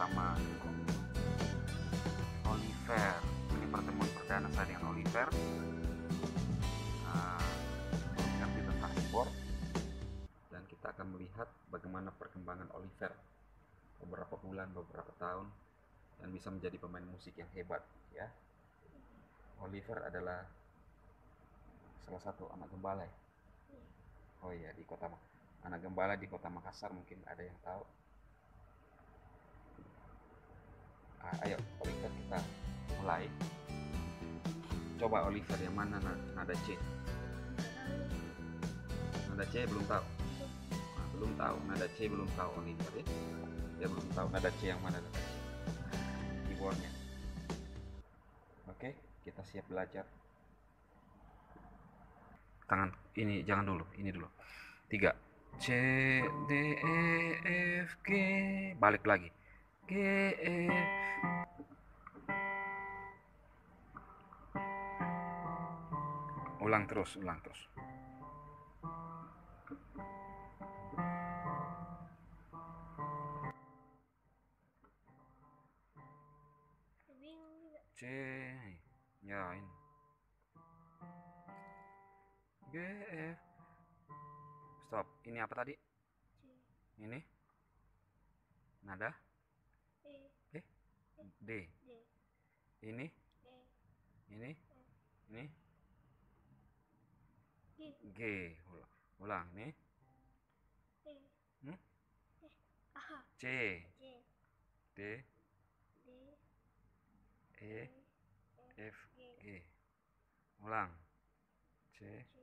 bersama Oliver. Ini pertemuan perdana saya dengan Oliver. Mengerti tentang keyboard, dan kita akan melihat bagaimana perkembangan Oliver beberapa bulan, beberapa tahun, dan bisa menjadi pemain musik yang hebat. Ya, Oliver adalah salah satu anak gembala. Oh iya, di kota anak gembala di kota Makassar, mungkin ada yang tahu. Ayo Oliver, kita mulai. Coba Oliver, yang mana nada C? Nada C belum tahu. Belum tahu nada C, belum tahu Oliver ya. Dia belum tahu nada C yang mana, nada C keyboardnya. Oke, kita siap belajar. Tangan ini jangan dulu, ini dulu. 3 C D E F G, balik lagi G E. Ulang terus. C, ya ini G F. Stop. Ini apa tadi? Ini nada D. Ini G. Ulang nih. C D E F G. Ulang C